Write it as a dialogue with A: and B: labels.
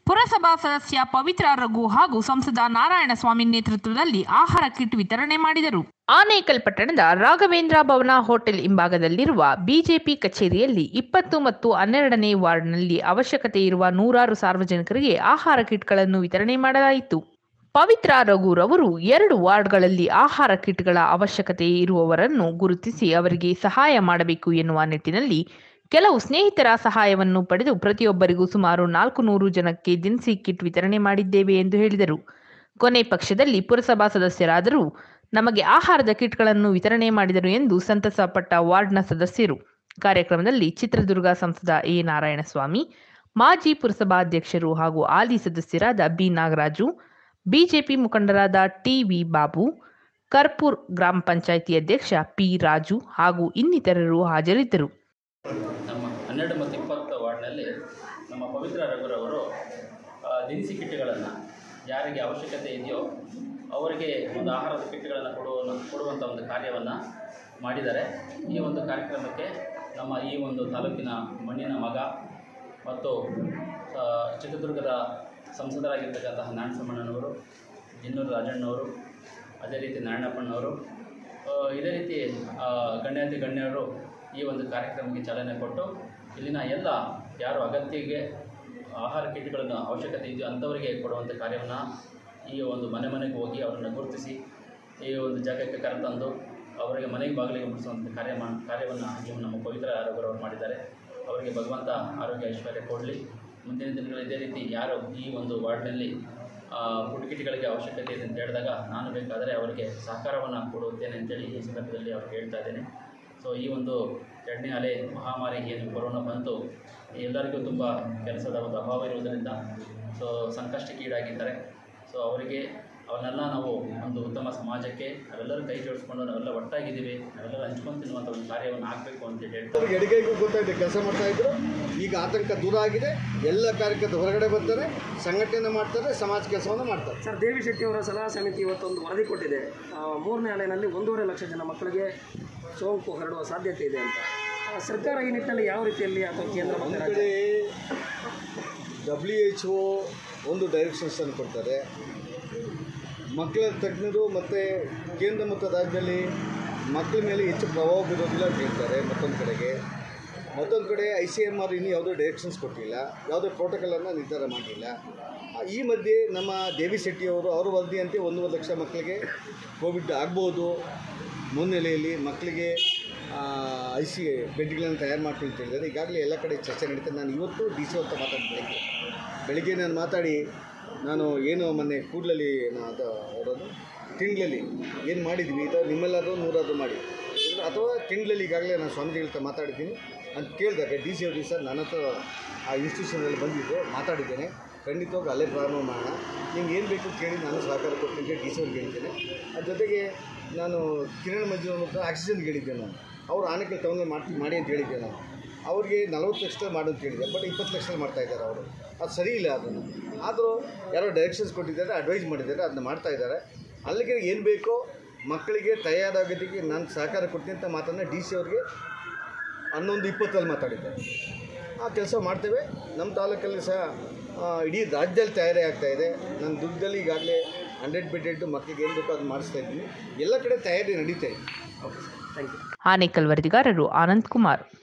A: ಪುರಸಭಾ ಸದಸ್ಯ ಪವಿತ್ರ ರಘು ಹಾಗೂ ಸಂಸದ ನಾರಾಯಣಸ್ವಾಮಿ ನೇತೃತ್ವದಲ್ಲಿ ಆಹಾರ ಕಿಟ್ ವಿತರಣೆ ಮಾಡಿದರು. ಆನೇಕಲ್ ಪಟ್ಟಣದ ರಾಘವೇಂದ್ರ ಭವನ ಹೋಟೆಲ್ ಹಿಂಭಾಗದಲ್ಲಿರುವ ಬಿಜೆಪಿ ಕಚೇರಿಯಲ್ಲಿ 20 ಮತ್ತು 12ನೇ ವಾರ್ಡ್ನಲ್ಲಿ ಅವಶ್ಯಕತೆ ಇರುವ ನೂರಾರು ಸಾರ್ವಜನಿಕರಿಗೆ ಆಹಾರ ಕಿಟ್ಗಳನ್ನು ವಿತರಣೆ ಮಾಡಲಾಯಿತು. ಪವಿತ್ರ ರಘುರವರು 2 ವಾರ್ಡ್ಗಳಲ್ಲಿ ಆಹಾರ ಕಿಟ್ಗಳ ಅವಶ್ಯಕತೆ ಇರುವವರನ್ನು ಗುರುತಿಸಿ ಅವರಿಗೆ ಸಹಾಯ ಮಾಡಬೇಕು ಎನ್ನುವ ನಿಟ್ಟಿನಲ್ಲಿ ಕೆಲವು ಸ್ನೇಹಿತರ ಸಹಾಯವನ್ನು ಪಡೆದು ಪ್ರತಿಯೊಬ್ಬರಿಗೂ ಸುಮಾರು 400 ಜನಕ್ಕೆ ದಿನಸಿ ಕಿಟ್ ವಿತರಣೆ ಮಾಡಿದ್ದೇವೆ ಎಂದು ಹೇಳಿದರು. ಕೊನೆ ಪಕ್ಷದಲ್ಲಿ ಪುರಸಭಾ ಸದಸ್ಯರಾದರೂ ನಮಗೆ ಆಹಾರದ ಕಿಟ್ಗಳನ್ನು ವಿತರಣೆ ಮಾಡಿದರು ಎಂದು ಸಂತಸ ಪಟ್ಟ ವಾರ್ಡ್ನ ಸದಸ್ಯರು. ಕಾರ್ಯಕ್ರಮದಲ್ಲಿ ಚಿತ್ರದುರ್ಗ ಸಂಸದ ಎ ನಾರಾಯಣಸ್ವಾಮಿ, ಮಾಜಿ ಪುರಸಭಾಧ್ಯಕ್ಷರು ಹಾಗೂ ಹಾಲಿ ಸದಸ್ಯರಾದ ಬಿ ನಾಗರಾಜು, ಬಿಜೆಪಿ ಮುಖಂಡರಾದ ಟಿ.ವಿ. ಬಾಬು, ಕರ್ಪೂರ್ ಗ್ರಾಮ ಪಂಚಾಯಿತಿ ಅಧ್ಯಕ್ಷ ಪಿ. ರಾಜು ಹಾಗೂ ಇನ್ನಿತರರು ಹಾಜರಿದ್ದರು.
B: ನಮ್ಮ 12 ಮತ್ತು 20 ವಾರ್ಡ್ನಲ್ಲಿ ನಮ್ಮ ಪವಿತ್ರ ರಘುರವರು ದಿನಸಿ ಕಿಟ್ಗಳನ್ನು ಯಾರಿಗೆ ಅವಶ್ಯಕತೆ ಇದೆಯೋ ಅವರಿಗೆ ಒಂದು ಆಹಾರದ ಕಿಟ್ಗಳನ್ನು ಕೊಡುವಂಥ ಒಂದು ಕಾರ್ಯವನ್ನು ಮಾಡಿದ್ದಾರೆ. ಈ ಒಂದು ಕಾರ್ಯಕ್ರಮಕ್ಕೆ ನಮ್ಮ ಈ ಒಂದು ತಾಲೂಕಿನ ಮಣ್ಣಿನ ಮಗ ಮತ್ತು ಚಿತ್ರದುರ್ಗದ ಸಂಸದರಾಗಿರ್ತಕ್ಕಂತಹ ನಾರಾಯಣಸ್ವಾಮಣ್ಣನವರು, ಜಿನ್ನೂರು ರಾಜಣ್ಣವರು, ಅದೇ ರೀತಿ ನಾರಾಯಣಪ್ಪಣ್ಣವರು, ಇದೇ ರೀತಿ ಗಣ್ಯರು ಈ ಒಂದು ಕಾರ್ಯಕ್ರಮಕ್ಕೆ ಚಾಲನೆ ಕೊಟ್ಟು ಇಲ್ಲಿನ ಎಲ್ಲ ಯಾರು ಅಗತ್ಯಗೆ ಆಹಾರ ಕಿಟ್ಗಳನ್ನು ಅವಶ್ಯಕತೆ ಇದೆಯೋ ಅಂಥವರಿಗೆ ಕೊಡುವಂಥ ಕಾರ್ಯವನ್ನು ಈ ಒಂದು ಮನೆಗೆ ಹೋಗಿ ಅವರನ್ನು ಗುರುತಿಸಿ ಈ ಒಂದು ಜಾಗಕ್ಕೆ ಕರೆತಂದು ಅವರಿಗೆ ಮನೆಗೆ ಬಾಗಿಲಿಗೆ ಮುಟ್ಟಿಸುವಂಥ ಕಾರ್ಯವನ್ನು ನಮ್ಮ ಪವಿತ್ರ ರಘುರವರು ಮಾಡಿದ್ದಾರೆ. ಅವರಿಗೆ ಭಗವಂತ ಆರೋಗ್ಯ ಐಶ್ವರ್ಯ ಕೊಡಲಿ. ಮುಂದಿನ ದಿನಗಳು ಇದೇ ರೀತಿ ಯಾರು ಈ ಒಂದು ವಾರ್ಡ್ನಲ್ಲಿ ಫುಡ್ ಕಿಟ್ಗಳಿಗೆ ಅವಶ್ಯಕತೆ ಇದೆ ಅಂತ ಹೇಳಿದಾಗ ನಾನು ಬೇಕಾದರೆ ಅವರಿಗೆ ಸಹಕಾರವನ್ನು ಕೊಡುತ್ತೇನೆ ಅಂತೇಳಿ ಈ ಸಂದರ್ಭದಲ್ಲಿ ಅವ್ರಿಗೆ ಹೇಳ್ತಾ ಇದ್ದೇನೆ. ಸೊ ಈ ಒಂದು 2ನೇ ಅಲೆ ಮಹಾಮಾರಿ ಏನು ಕೊರೋನಾ ಬಂತು, ಎಲ್ಲರಿಗೂ ತುಂಬ ಕೆಲಸದ ಒಂದು ಅಭಾವ ಇರುವುದರಿಂದ ಸೊ ಸಂಕಷ್ಟಕ್ಕೀಡಾಗಿದ್ದಾರೆ. ಸೊ ಅವನ್ನೆಲ್ಲ ನಾವು ಒಂದು ಉತ್ತಮ ಸಮಾಜಕ್ಕೆ ನಾವೆಲ್ಲರೂ ಕೈ ಜೋಡಿಸ್ಕೊಂಡು ನಾವೆಲ್ಲ ಒಟ್ಟಾಗಿದ್ದೀವಿ, ನಾವೆಲ್ಲರೂ ಹಂಚ್ಕೊಂಡು ತಿನ್ನುವಂಥ ಒಂದು ಕಾರ್ಯವನ್ನು ಆಗಬೇಕು ಅಂತೇಳಿ ಹೇಳ್ತಾರೆ.
C: ಎಡಗೈಗೂ ಗೊತ್ತಾಗಿದೆ ಕೆಲಸ ಮಾಡ್ತಾಯಿದ್ರು. ಈಗ ಆತಂಕ ದೂರ ಆಗಿದೆ. ಎಲ್ಲ ಕಾರ್ಯಕರ್ತರು ಹೊರಗಡೆ ಬರ್ತಾರೆ, ಸಂಘಟನೆ ಮಾಡ್ತಾರೆ, ಸಮಾಜ ಕೆಲಸವನ್ನು ಮಾಡ್ತಾರೆ.
D: ಸರ್, ದೇವಿ ಶೆಟ್ಟಿ ಅವರ ಸಲಹಾ ಸಮಿತಿ ಇವತ್ತೊಂದು ವರದಿ ಕೊಟ್ಟಿದೆ. 3ನೇ ಅಲೆಯಲ್ಲಿ 1.5 ಲಕ್ಷ ಜನ ಮಕ್ಕಳಿಗೆ ಸೋಂಕು ಹರಡುವ ಸಾಧ್ಯತೆ ಇದೆ ಅಂತ. ಸರ್ಕಾರ ಈ ನಿಟ್ಟಿನಲ್ಲಿ ಯಾವ ರೀತಿಯಲ್ಲಿ ಅಥವಾ ಕೇಂದ್ರ
C: ಕಡೆ WHO ಒಂದು ಡೈರೆಕ್ಷನ್ಸನ್ನು ಕೊಡ್ತಾರೆ. ಮಕ್ಕಳ ತಜ್ಞರು ಮತ್ತು ಕೇಂದ್ರ ಮತ್ತು ರಾಜ್ಯದಲ್ಲಿ ಮಕ್ಕಳ ಮೇಲೆ ಹೆಚ್ಚು ಪ್ರಭಾವ ಬೀರೋದಿಲ್ಲ ಅಂತ ಹೇಳ್ತಾರೆ. ಮತ್ತೊಂದು ಕಡೆ ICMR ಇನ್ನೂ ಯಾವುದೋ ಡೈರೆಕ್ಷನ್ಸ್ ಕೊಟ್ಟಿಲ್ಲ, ಯಾವುದೋ ಪ್ರೋಟೋಕಾಲನ್ನು ನಿರ್ಧಾರ ಮಾಡಿಲ್ಲ. ಈ ಮಧ್ಯೆ ನಮ್ಮ ದೇವಿ ಶೆಟ್ಟಿಯವರು ಅವರ ವರದಿಯಂತೆ 1.5 ಲಕ್ಷ ಮಕ್ಕಳಿಗೆ ಕೋವಿಡ್ ಆಗ್ಬೋದು. ಮುನ್ನೆಲೆಯಲ್ಲಿ ಮಕ್ಕಳಿಗೆ ಬೆಡ್ಗಳನ್ನು ತಯಾರು ಮಾಡ್ತೀನಿ ಅಂತ ಹೇಳಿದ್ದಾರೆ. ಈಗಾಗಲೇ ಎಲ್ಲ ಕಡೆ ಚರ್ಚೆ ನಡೀತದೆ. ನಾನು ಇವತ್ತು DC ಹತ್ರ ಮಾತಾಡಿ ಬೆಳಿಗ್ಗೆ ನಾನು ಮಾತಾಡಿ ಏನು ಮೊನ್ನೆ ಕೂಡಲಲ್ಲಿ ಅವರದು ತಿಂಗಳಲ್ಲಿ ಏನು ಮಾಡಿದ್ವಿ ಇದು ನಿಮ್ಮೆಲ್ಲರೂ 100 ಮಾಡಿ ಅಥವಾ ತಿಂಗಳಲ್ಲಿ ಈಗಾಗಲೇ ನಾನು ಸ್ವಾಮೀಜಿಗಳ ಹತ್ರ ಮಾತಾಡಿದ್ದೀನಿ ಅಂತ ಕೇಳಿದಾಗ DC ಅವರು ಸರ್ ನನ್ನ ಹತ್ರ ಆ ಇನ್ಸ್ಟಿಟ್ಯೂಷನಲ್ಲಿ ಬಂದಿದ್ದು ಮಾತಾಡಿದ್ದೇನೆ, ಖಂಡಿತವಾಗಿ ಅಲ್ಲೇ ಪ್ರಾರಂಭ ಮಾಡೋಣ, ನಿಮ್ಗೆ ಏನು ಬೇಕು ಕೇಳಿ ನಾನು ಸಹಕಾರ ಕೊಡ್ತೀನಿ ಅಂತ DC ಅವ್ರಿಗೆ ಹೇಳಿದ್ದೇನೆ. ಅದ್ರ ಜೊತೆಗೆ ನಾನು ಕಿರಣ್ ಮಂಜು ಹತ್ರ ಆಕ್ಸಿಜನ್ಗೆ ಹೇಳಿದ್ದೆ. ನಾನು ಅವರು ಆನೇಕಲ್ ಟೌನಲ್ಲಿ ಮಾಡಿ ಅಂತ ಹೇಳಿದ್ದೆ. ನಾನು ಅವ್ರಿಗೆ 40 ಲಕ್ಷದಲ್ಲಿ ಮಾಡು ಅಂತ ಹೇಳಿದ್ದೆ, ಬಟ್ 20 ಲಕ್ಷದಲ್ಲಿ ಮಾಡ್ತಾಯಿದ್ದಾರೆ ಅವರು. ಅದು ಸರಿ ಇಲ್ಲ. ಅದನ್ನು ಆದರೂ ಯಾರೋ ಡೈರೆಕ್ಷನ್ಸ್ ಕೊಟ್ಟಿದ್ದಾರೆ, ಅಡ್ವೈಸ್ ಮಾಡಿದ್ದಾರೆ, ಅದನ್ನ ಮಾಡ್ತಾಯಿದ್ದಾರೆ. ಅಲ್ಲಿಗೆ ಏನು ಬೇಕೋ ಮಕ್ಕಳಿಗೆ ತಯಾರಾಗೋದಕ್ಕೆ ನಾನು ಸಹಕಾರ ಕೊಡ್ತೀನಿ ಅಂತ ಮಾತನ್ನು DC ಅವ್ರಿಗೆ 11:20 ಮಾತಾಡಿದ್ದಾರೆ. ಆ ಕೆಲಸ ಮಾಡ್ತೇವೆ. ನಮ್ಮ ತಾಲೂಕಲ್ಲಿ ಸಹ ಇಡೀ ರಾಜ್ಯದಲ್ಲಿ ತಯಾರಿ ಆಗ್ತಾಯಿದೆ. ನನ್ನ ದುರ್ಗದಲ್ಲಿ ಈಗಾಗಲೇ 100 ಬೆಡ್ ಮಕ್ಕಳಿಗೆ ಏನು ಬೇಕೋ ಅದು ಮಾಡಿಸ್ತಾ ಇದ್ದೀನಿ. ಎಲ್ಲ ಕಡೆ ತಯಾರಿ ನಡೀತಾ ಇದೆ. Okay, thank you.
A: ಆನೇಕಲ್ ವರದಿಗಾರರು ಆನಂದ್ ಕುಮಾರ್.